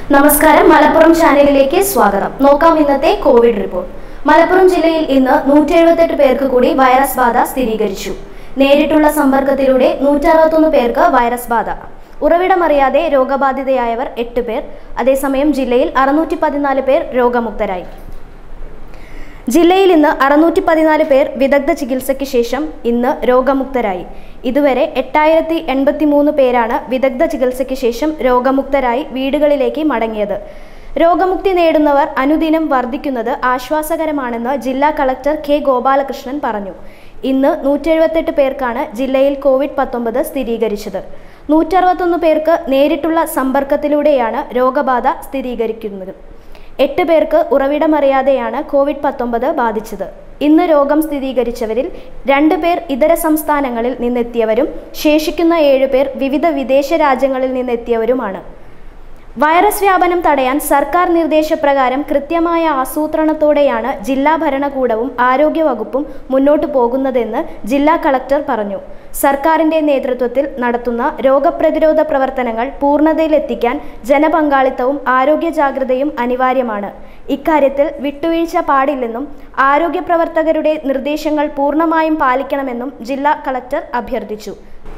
നമസ്കാരം, മലപ്പുറം ചാനലിലേക്ക് സ്വാഗതം. നോക്കാം ഇന്നത്തെ കോവിഡ് റിപ്പോർട്ട്. മലപ്പുറം ജില്ലയിൽ ഇന്ന് 178 പേർക്ക് കൂടി വൈറസ് ബാധ സ്ഥിരീകരിച്ചു. നേരിട്ടുള്ള സമ്പർക്കത്തിലൂടെ 161 പേർക്ക് വൈറസ് ബാധ. ഉറവിടമറിയാതെ രോഗബാധിതയായവർ 8 പേർ. അതേസമയം ജില്ലയിൽ 614 പേർ രോഗമുക്തരായി. ജില്ലയിൽ ഇന്ന് 614 പേർ വിദഗ്ധ ചികിത്സയ്ക്ക് ശേഷം ഇന്ന് രോഗമുക്തരായി. ഇതുവരെ 8083 പേരാണ് വിദഗ്ധ ചികിത്സയ്ക്ക് ശേഷം രോഗമുക്തരായി വീടുകളിലേക്ക് മടങ്ങിയത്. രോഗമുക്തി നേടുന്നവർ അനുദിനം വർദ്ധിക്കുന്നത് ആശ്വാസകരമാണെന്ന് ജില്ലാ കളക്ടർ കെ ഗോപാലകൃഷ്ണൻ പറഞ്ഞു. ഇന്ന് 178 പേർക്കാണ് ജില്ലയിൽ COVID-19 സ്ഥിരീകരിച്ചത്. 161 പേർക്ക് നേരിട്ടുള്ള സമ്പർക്കത്തിലൂടെയാണ് രോഗബാധ സ്ഥിരീകരിക്കുന്നത്. 8 പേർക്ക് ഉറവിടമറിയാതെയാണ് COVID-19 ബാധിച്ചത്. ഇന്ന് രോഗം സ്ഥിരീകരിച്ചവരിൽ 2 പേർ ഇതര സംസ്ഥാനങ്ങളിൽ നിന്നെത്തിയവരും ശേഷിക്കുന്ന 7 പേർ വിവിധ വിദേശ രാജ്യങ്ങളിൽ നിന്നെത്തിയവരുമാണ്. വൈറസ് വ്യാപനം തടയാൻ സർക്കാർ നിർദ്ദേശപ്രകാരം കൃത്യമായ ആസൂത്രണത്തോടെയാണ് ജില്ലാ ഭരണകൂടവും ആരോഗ്യവകുപ്പും മുന്നോട്ടു പോകുന്നതെന്ന് ജില്ലാ കളക്ടർ പറഞ്ഞു. സർക്കാരിന്റെ നേതൃത്വത്തിൽ നടത്തുന്ന രോഗപ്രതിരോധ പ്രവർത്തനങ്ങൾ പൂർണ്ണതയിലെത്തിക്കാൻ ജനപങ്കാളിത്തവും ആരോഗ്യ ജാഗ്രതയും അനിവാര്യമാണ്. ഇക്കാര്യത്തിൽ വിട്ടുവീഴ്ച പാടില്ലെന്നും ആരോഗ്യ പ്രവർത്തകരുടെ നിർദ്ദേശങ്ങൾ പൂർണ്ണമായും പാലിക്കണമെന്നും ജില്ലാ കളക്ടർ അഭ്യർത്ഥിച്ചു.